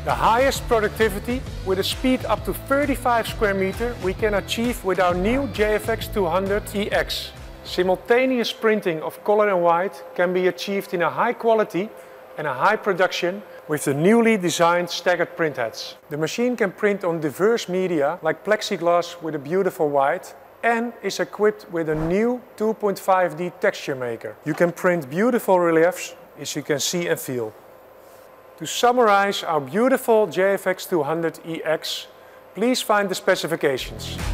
The highest productivity with a speed up to 35 square meter we can achieve with our new JFX 200 EX. Simultaneous printing of color and white can be achieved in a high quality and a high production with the newly designed staggered printheads. The machine can print on diverse media like plexiglass with a beautiful white and is equipped with a new 2.5D texture maker. You can print beautiful reliefs as you can see and feel. To summarize our beautiful JFX 200 EX, please find the specifications.